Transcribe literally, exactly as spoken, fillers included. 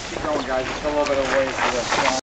Keep going, guys. It's still a little bit of ways to the